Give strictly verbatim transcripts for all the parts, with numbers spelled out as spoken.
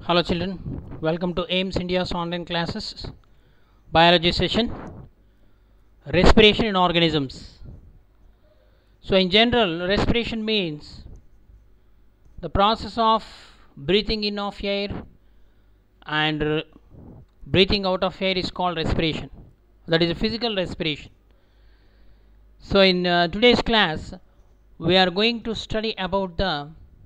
Hello children, welcome to AIMS India's online classes, biology session, respiration in organisms. So in general, respiration means the process of breathing in of air and uh, breathing out of air is called respiration. That is a physical respiration. So in uh, today's class, we are going to study about the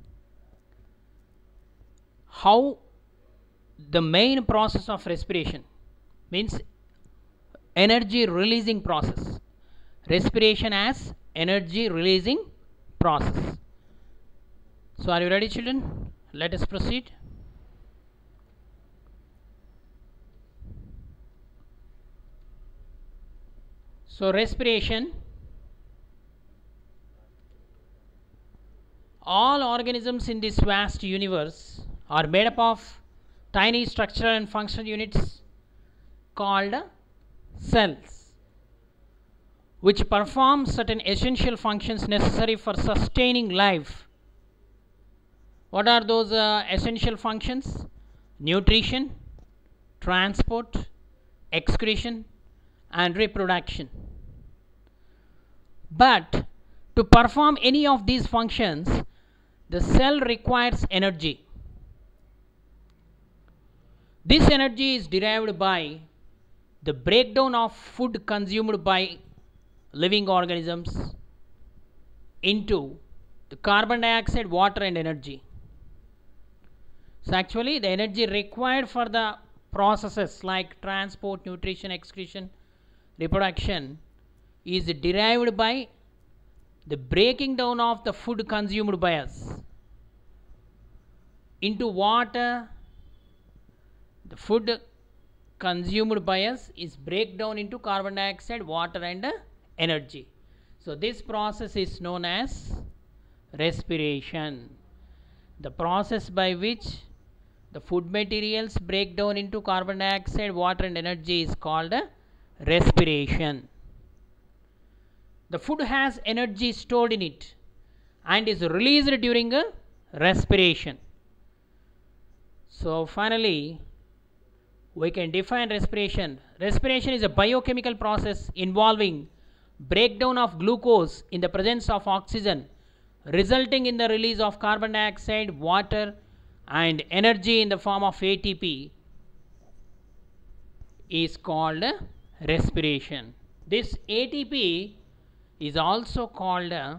how the main process of respiration means energy releasing process. Respiration as energy releasing process. So are you ready children? Let us proceed. So respiration, all organisms in this vast universe are made up of tiny structural and functional units called cells, which perform certain essential functions necessary for sustaining life. What are those uh, essential functions? Nutrition, transport, excretion, and reproduction. But to perform any of these functions, the cell requires energy. This energy is derived by the breakdown of food consumed by living organisms into the carbon dioxide, water, and energy. So actually the energy required for the processes like transport, nutrition, excretion, reproduction is derived by the breaking down of the food consumed by us into water. The food consumed by us is break down into carbon dioxide, water, and uh, energy. So this process is known as respiration. The process by which the food materials break down into carbon dioxide, water, and energy is called uh, respiration. The food has energy stored in it and is released during a respiration. So finally, we can define respiration. Respiration is a biochemical process involving breakdown of glucose in the presence of oxygen, resulting in the release of carbon dioxide, water, and energy in the form of A T P is called respiration. This A T P is also called uh,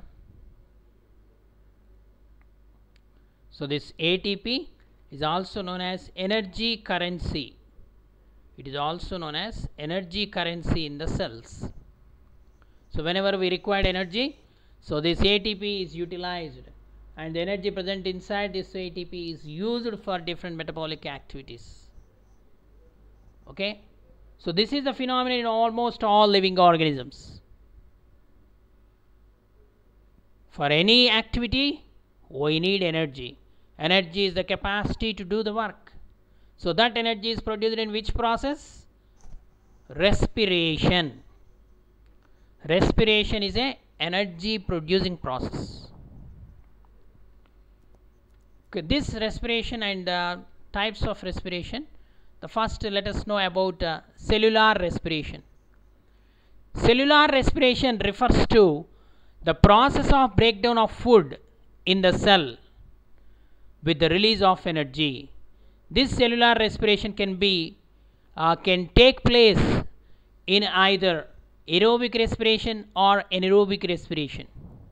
so this A T P is also known as energy currency. It is also known as energy currency in the cells. So whenever we require energy, so this A T P is utilized and the energy present inside this A T P is used for different metabolic activities. Okay, so this is the phenomenon in almost all living organisms. For any activity, we need energy. Energy is the capacity to do the work. So that energy is produced in which process? Respiration. Respiration is a energy producing process. Okay, this respiration and uh, types of respiration. The first, let us know about uh, cellular respiration. Cellular respiration refers to the process of breakdown of food in the cell with the release of energy. This cellular respiration can be uh, can take place in either aerobic respiration or anaerobic respiration.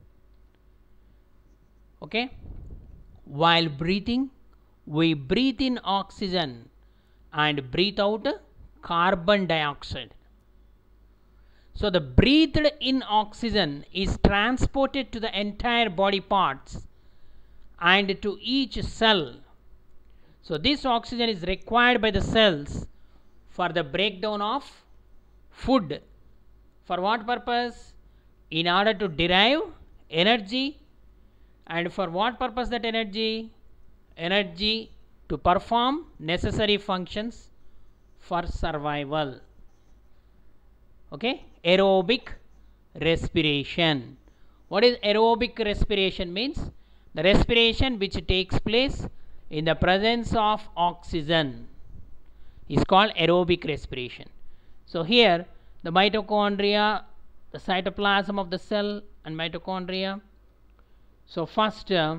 Okay, while breathing, we breathe in oxygen and breathe out carbon dioxide. So the breathed in oxygen is transported to the entire body parts and to each cell. So this oxygen is required by the cells for the breakdown of food. For what purpose? In order to derive energy. And for what purpose that energy? Energy to perform necessary functions for survival. Okay, aerobic respiration. What is aerobic respiration means? The respiration which takes place in the presence of oxygen is called aerobic respiration. So here the mitochondria, the cytoplasm of the cell and mitochondria. So first, uh,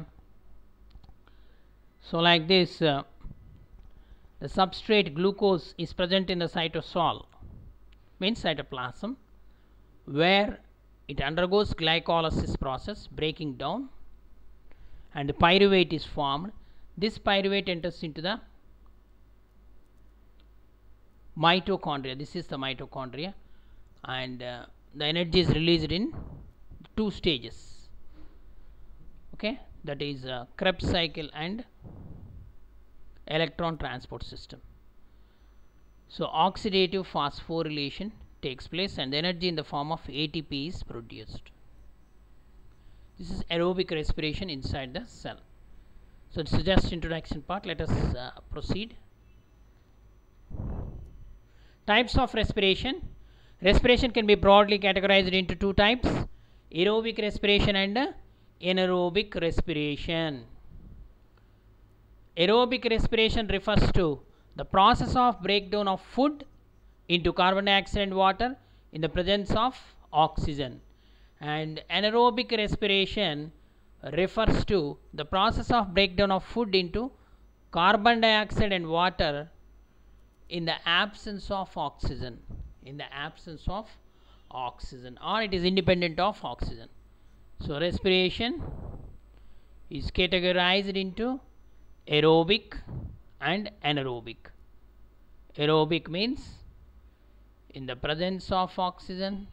so like this, uh, the substrate glucose is present in the cytosol, means cytoplasm, where it undergoes glycolysis process, breaking down, and the pyruvate is formed. This pyruvate enters into the mitochondria. This is the mitochondria, and uh, the energy is released in two stages. Okay, that is uh, Krebs cycle and electron transport system. So oxidative phosphorylation takes place and the energy in the form of A T P is produced. This is aerobic respiration inside the cell. So this is just introduction part. Let us uh, proceed. Types of respiration. Respiration can be broadly categorized into two types: aerobic respiration and uh, anaerobic respiration. Aerobic respiration refers to the process of breakdown of food into carbon dioxide and water in the presence of oxygen, and anaerobic respiration refers to the process of breakdown of food into carbon dioxide and water in the absence of oxygen, in the absence of oxygen, or it is independent of oxygen. So respiration is categorized into aerobic and anaerobic. Aerobic means in the presence of oxygen.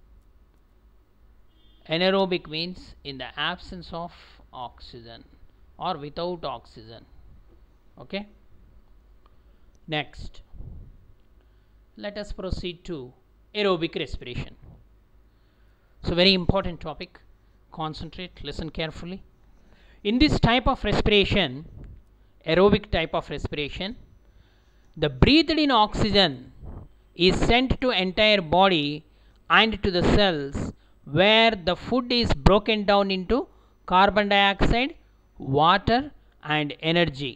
Anaerobic means in the absence of oxygen or without oxygen. Okay. Next, let us proceed to aerobic respiration. So very important topic. Concentrate, listen carefully. In this type of respiration, aerobic type of respiration, the breathed in oxygen is sent to entire body and to the cells where the food is broken down into carbon dioxide, water and energy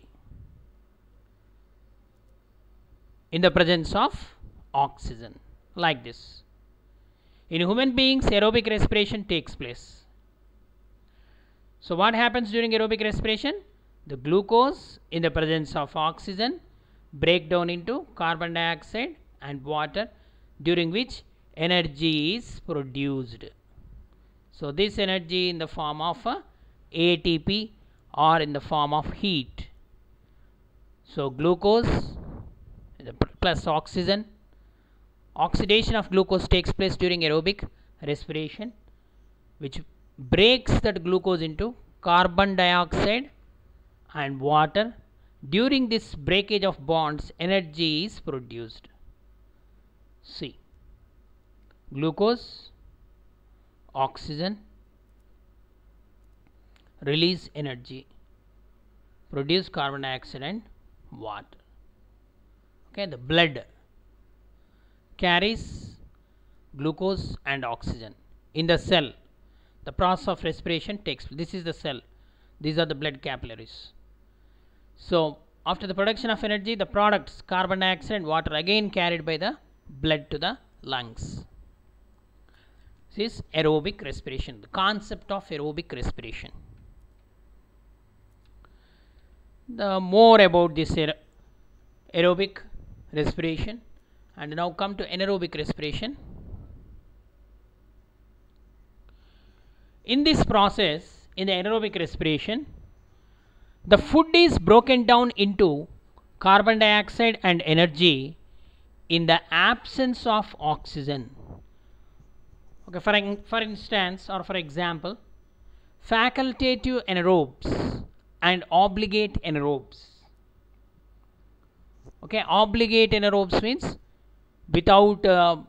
in the presence of oxygen, like this. In human beings, aerobic respiration takes place. So what happens during aerobic respiration? The glucose in the presence of oxygen break down into carbon dioxide and water, during which energy is produced. So this energy in the form of uh, A T P or in the form of heat. So glucose plus oxygen. Oxidation of glucose takes place during aerobic respiration, which breaks that glucose into carbon dioxide and water. During this breakage of bonds, energy is produced. See, glucose, oxygen, release energy, produce carbon dioxide and water. Okay, the blood carries glucose and oxygen. In the cell, the process of respiration takes place. This is the cell. These are the blood capillaries. So after the production of energy, the products carbon dioxide and water again carried by the blood to the lungs. This is aerobic respiration, the concept of aerobic respiration. The more about this aer aerobic respiration, and now come to anaerobic respiration. In this process, in the anaerobic respiration, the food is broken down into carbon dioxide and energy in the absence of oxygen. Okay, for, for instance or for example, facultative anaerobes and obligate anaerobes. Okay, obligate anaerobes means without uh,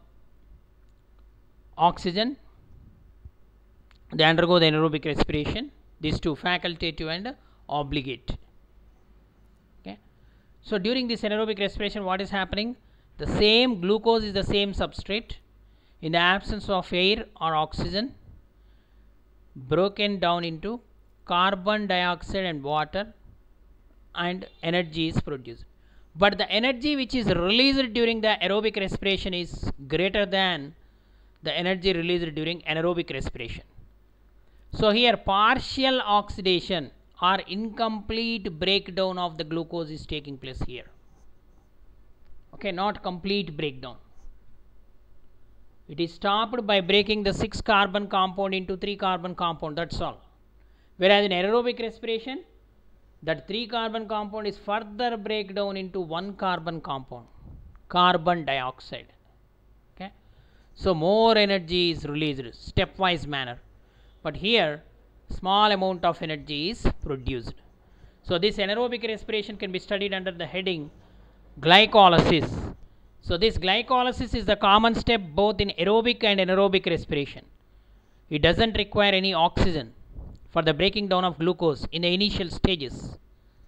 oxygen, they undergo the anaerobic respiration. These two, facultative and obligate. Okay, so during this anaerobic respiration, what is happening? The same glucose is the same substrate in the absence of air or oxygen, broken down into carbon dioxide and water, and energy is produced. But the energy which is released during the aerobic respiration is greater than the energy released during anaerobic respiration. So here partial oxidation or incomplete breakdown of the glucose is taking place here. Okay, not complete breakdown. It is stopped by breaking the six carbon compound into three carbon compound, that's all. Whereas in aerobic respiration, that three carbon compound is further break down into one carbon compound, carbon dioxide. Okay, so more energy is released stepwise manner, but here small amount of energy is produced. So this anaerobic respiration can be studied under the heading glycolysis. So this glycolysis is the common step both in aerobic and anaerobic respiration. It doesn't require any oxygen for the breaking down of glucose in the initial stages.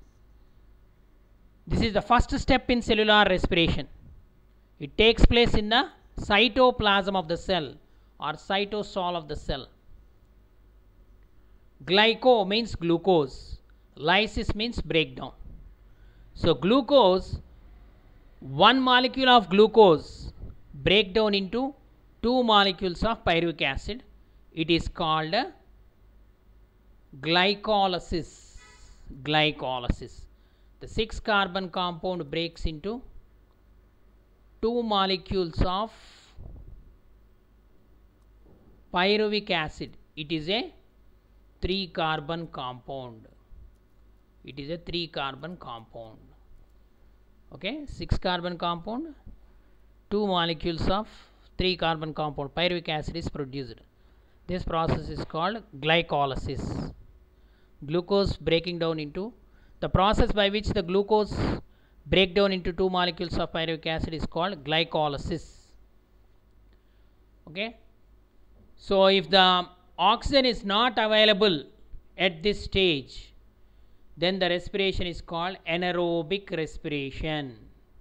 This is the first step in cellular respiration. It takes place in the cytoplasm of the cell or cytosol of the cell. Glyco means glucose, lysis means breakdown. So glucose, one molecule of glucose break down into two molecules of pyruvic acid. It is called glycolysis. Glycolysis. The six carbon compound breaks into two molecules of pyruvic acid. It is a three carbon compound. It is a three carbon compound. Okay, six carbon compound, two molecules of three carbon compound pyruvic acid is produced. This process is called glycolysis. Glucose breaking down into, the process by which the glucose break down into two molecules of pyruvic acid is called glycolysis. Okay, so if the oxygen is not available at this stage, then the respiration is called anaerobic respiration.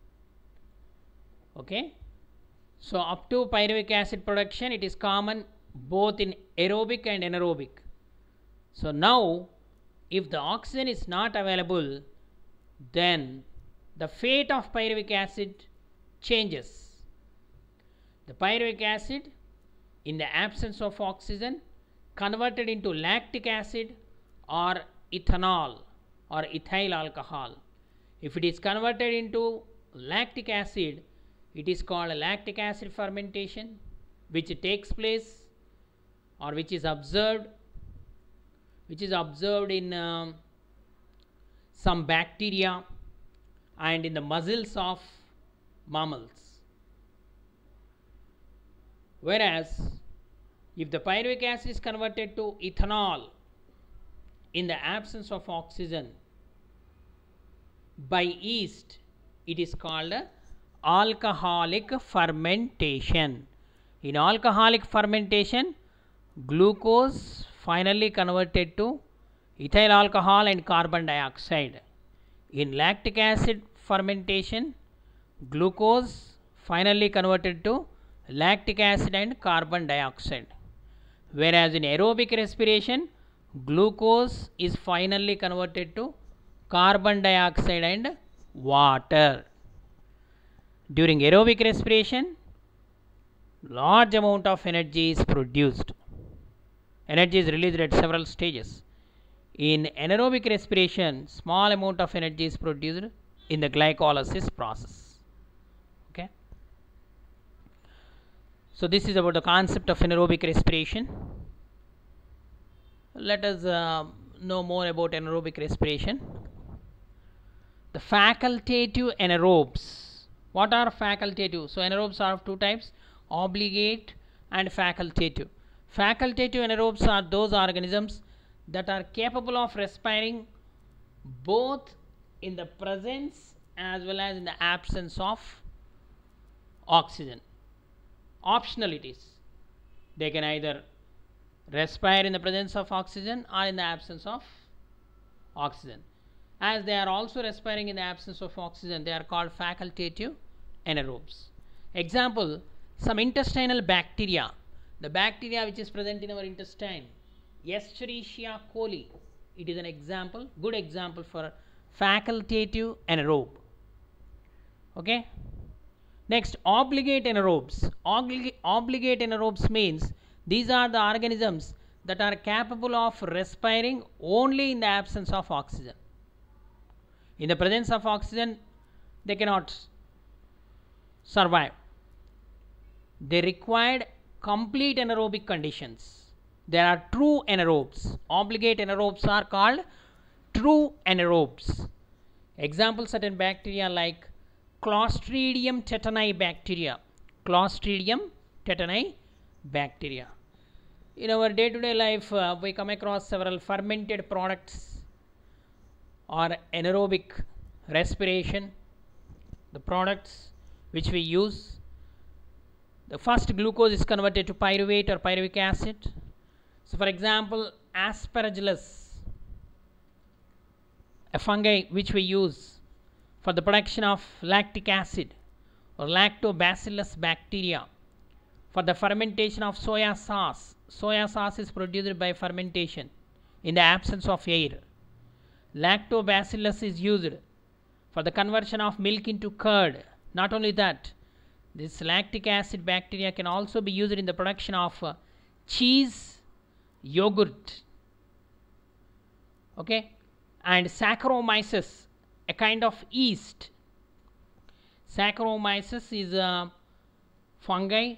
Okay, so up to pyruvic acid production, it is common both in aerobic and anaerobic. So now if the oxygen is not available, then the fate of pyruvic acid changes. The pyruvic acid, in the absence of oxygen, converted into lactic acid or ethanol or ethyl alcohol. If it is converted into lactic acid, it is called lactic acid fermentation, which takes place or which is observed which is observed in um, some bacteria and in the muscles of mammals. Whereas if the pyruvic acid is converted to ethanol in the absence of oxygen by yeast, it is called alcoholic fermentation. In alcoholic fermentation, glucose finally converted to ethyl alcohol and carbon dioxide. In lactic acid fermentation, glucose finally converted to lactic acid and carbon dioxide. Whereas in aerobic respiration, glucose is finally converted to carbon dioxide and water. During aerobic respiration, large amount of energy is produced. Energy is released at several stages. In anaerobic respiration, small amount of energy is produced in the glycolysis process. Okay. So this is about the concept of anaerobic respiration. Let us uh, know more about anaerobic respiration. The facultative anaerobes. What are facultative? So anaerobes are of two types, obligate and facultative. Facultative anaerobes are those organisms that are capable of respiring both in the presence as well as in the absence of oxygen. Optional it is. They can either respire in the presence of oxygen or in the absence of oxygen. As they are also respiring in the absence of oxygen, they are called facultative anaerobes. Example, some intestinal bacteria. The bacteria which is present in our intestine, Escherichia coli, it is an example, good example for facultative anaerobe. Okay. Next, obligate anaerobes. Oblig obligate anaerobes means these are the organisms that are capable of respiring only in the absence of oxygen. In the presence of oxygen, they cannot survive. They required complete anaerobic conditions. There are true anaerobes. Obligate anaerobes are called true anaerobes. Examples, certain bacteria like Clostridium tetani bacteria. Clostridium tetani bacteria. In our day-to-day life, uh, we come across several fermented products or anaerobic respiration. The products which we use, the first glucose is converted to pyruvate or pyruvic acid. So, for example, Aspergillus, a fungi which we use for the production of lactic acid, or Lactobacillus bacteria for the fermentation of soya sauce. Soya sauce is produced by fermentation in the absence of air. Lactobacillus is used for the conversion of milk into curd. Not only that, this lactic acid bacteria can also be used in the production of uh, cheese, yogurt. Okay, and Saccharomyces, a kind of yeast. Saccharomyces is a fungi.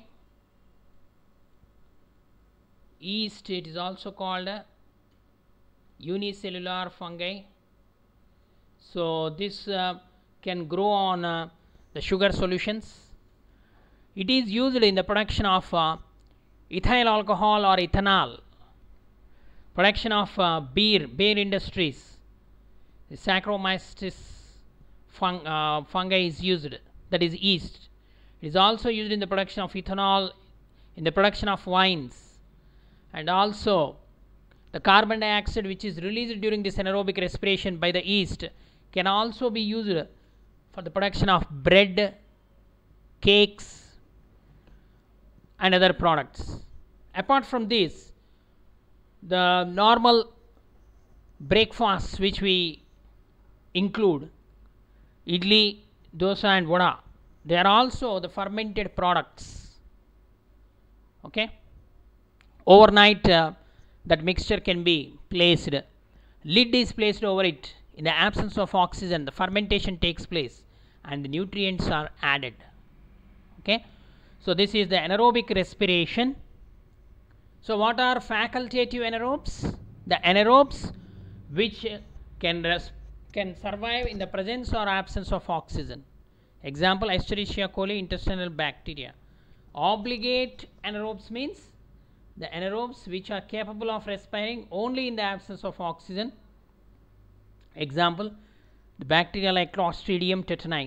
Yeast, it is also called a unicellular fungi. So this uh, can grow on uh, the sugar solutions. It is used in the production of uh, ethyl alcohol or ethanol, production of uh, beer, beer industries. The Saccharomyces fung, uh, fungi is used, that is yeast. It is also used in the production of ethanol, in the production of wines, and also the carbon dioxide which is released during this anaerobic respiration by the yeast can also be used for the production of bread, cakes, and other products. Apart from this, the normal breakfasts which we include, idli, dosa and vada, they are also the fermented products. Okay. Overnight uh, that mixture can be placed, lid is placed over it. In the absence of oxygen, the fermentation takes place and the nutrients are added. Okay. So this is the anaerobic respiration. So what are facultative anaerobes? The anaerobes which can res can survive in the presence or absence of oxygen. Example, Escherichia coli, intestinal bacteria. Obligate anaerobes means the anaerobes which are capable of respiring only in the absence of oxygen. Example, the bacteria like Clostridium tetani.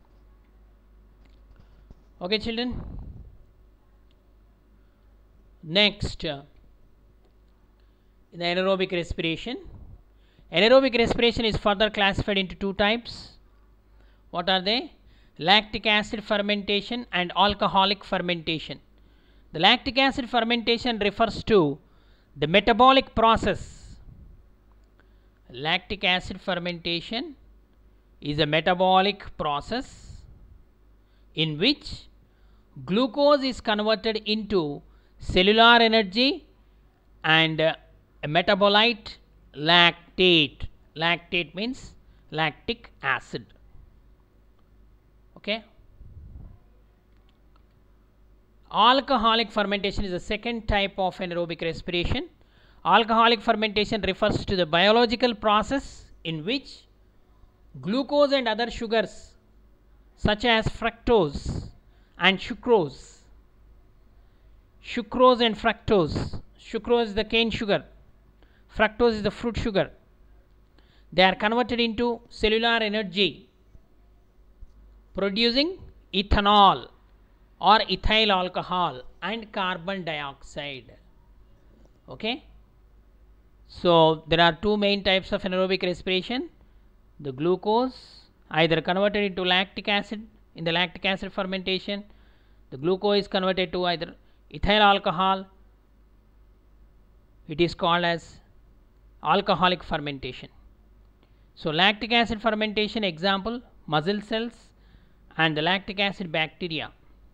Okay, children. Next, uh, in the anaerobic respiration. Anaerobic respiration is further classified into two types. What are they? Lactic acid fermentation and alcoholic fermentation. The lactic acid fermentation refers to the metabolic process. Lactic acid fermentation is a metabolic process in which glucose is converted into cellular energy and uh, a metabolite lactate. Lactate means lactic acid. Okay. Alcoholic fermentation is the second type of anaerobic respiration. Alcoholic fermentation refers to the biological process in which glucose and other sugars such as fructose and sucrose, sucrose and fructose, sucrose is the cane sugar, fructose is the fruit sugar, they are converted into cellular energy producing ethanol or ethyl alcohol and carbon dioxide. Okay. So there are two main types of anaerobic respiration. The glucose either converted into lactic acid in the lactic acid fermentation, the glucose is converted to either ethyl alcohol, it is called as alcoholic fermentation. So lactic acid fermentation example, muscle cells and the lactic acid bacteria.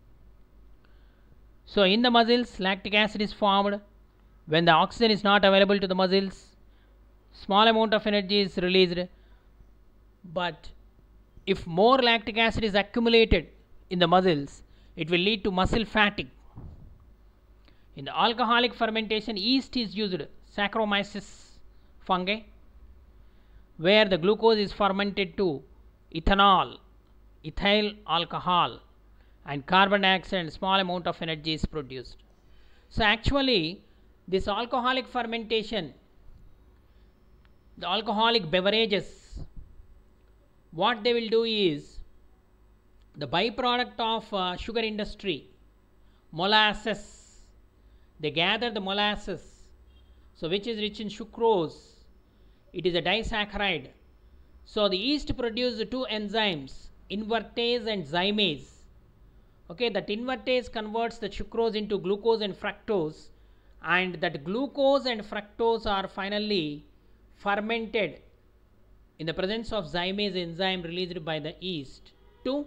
So in the muscles, lactic acid is formed when the oxygen is not available to the muscles. Small amount of energy is released, but if more lactic acid is accumulated in the muscles, it will lead to muscle fatigue. In the alcoholic fermentation, yeast is used, Saccharomyces fungi, where the glucose is fermented to ethanol, ethyl alcohol, and carbon dioxide, and small amount of energy is produced. So actually this alcoholic fermentation, the alcoholic beverages, what they will do is the byproduct of uh, sugar industry, molasses, they gather the molasses, so which is rich in sucrose, it is a disaccharide. So the yeast produces two enzymes, invertase and zymase. Okay, that invertase converts the sucrose into glucose and fructose, and that glucose and fructose are finally fermented in the presence of zymase enzyme released by the yeast to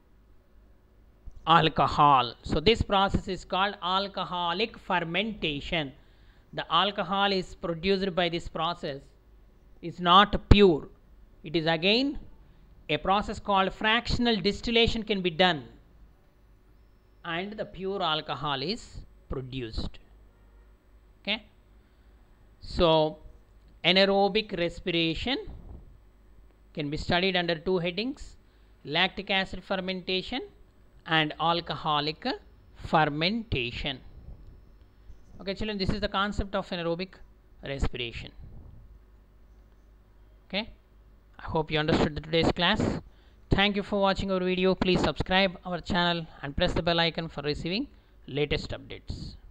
alcohol. So this process is called alcoholic fermentation. The alcohol is produced by this process is not pure. It is again a process called fractional distillation can be done, and the pure alcohol is produced. Okay. So anaerobic respiration can be studied under two headings, lactic acid fermentation and alcoholic fermentation. Okay children, this is the concept of anaerobic respiration. Okay, I hope you understood today's class. Thank you for watching our video. Please subscribe our channel and press the bell icon for receiving latest updates.